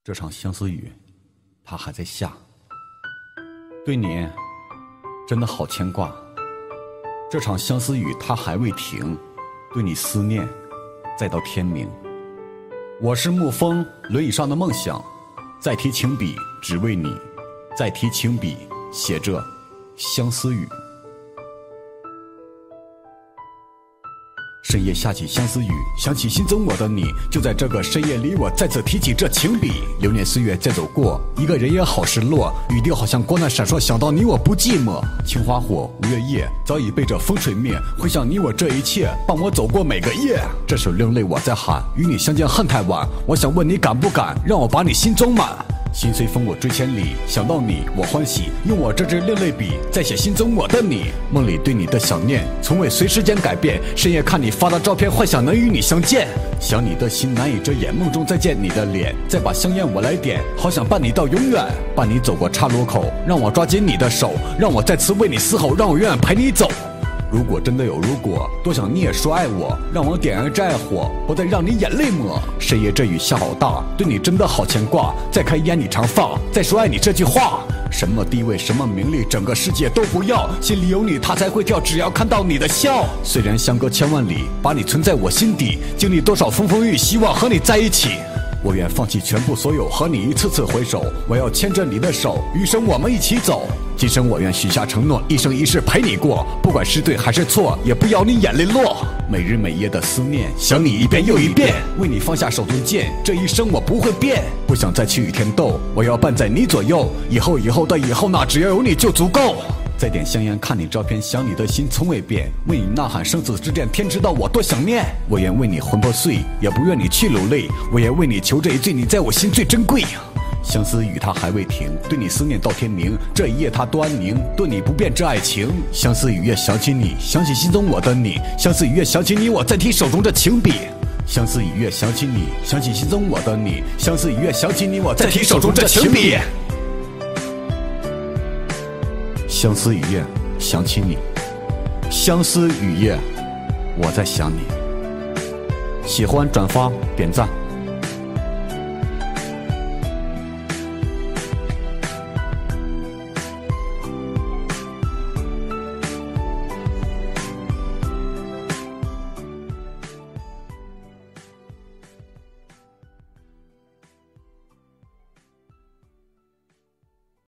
这场相思雨，它还在下，对你真的好牵挂。这场相思雨，它还未停，对你思念，再到天明。我是沐风，轮椅上的梦想，再提情笔，只为你，再提情笔，写着相思雨。深夜下起相思雨，想起心中我的你，就在这个深夜里，我再次提起这情笔。流年岁月在走过，一个人也好失落，语调好像光亮闪烁，想到你我不寂寞。青花火，五月夜，早已被这风吹灭，回想你我这一切，伴我走过每个夜。这首另类我在喊，与你相见恨太晚，我想问你敢不敢，让我把你心装满。心随风我追千里，想到你我欢喜，用我这支另类笔再写心中我的你。梦里对你的想念从未随时间改变，深夜看你发的照片，幻想能与你相见。想你的心难以遮掩，梦中再见你的脸，再把香烟我来点，好想伴你到永远。伴你走过岔路口，让我抓紧你的手，让我再次为你嘶吼，让我永远陪你走。如果真的有如果，多想你也说爱我，让我点燃这爱火，不再让你眼泪抹。深夜这雨下好大，对你真的好牵挂，再看一眼你长发，再说爱你这句话。什么地位什么名利，整个世界都不要，心里有你它才会跳，只要看到你的笑。虽然相隔千万里，把你存在我心底，经历多少风风雨，希望和你在一起。我愿放弃全部所有，和你一次次回首，我要牵着你的手，余生我们一起走。今生我愿许下承诺，一生一世陪你过，不管是对还是错，也不要你眼泪落。每日每夜的思念，想你一遍又一遍，为你放下手中剑，这一生我不会变。不想再去与天斗，我要伴在你左右，以后的以后，那只要有你就足够。再点香烟，看你照片，想你的心从未变，为你呐喊生死之战，天知道我多想念。我愿为你魂破碎，也不愿你去流泪，我也为你求这一醉，你在我心最珍贵。相思雨它还未停，对你思念到天明，这一夜它多安宁，对你不变这爱情。相思雨夜想起你，想起心中我的你，相思雨夜想起你，我再提手中这情笔。相思雨夜想起你，想起心中我的你，相思雨夜想起你，我再提手中这情笔。相思雨夜想起你，相思雨夜我在想你。喜欢转发点赞。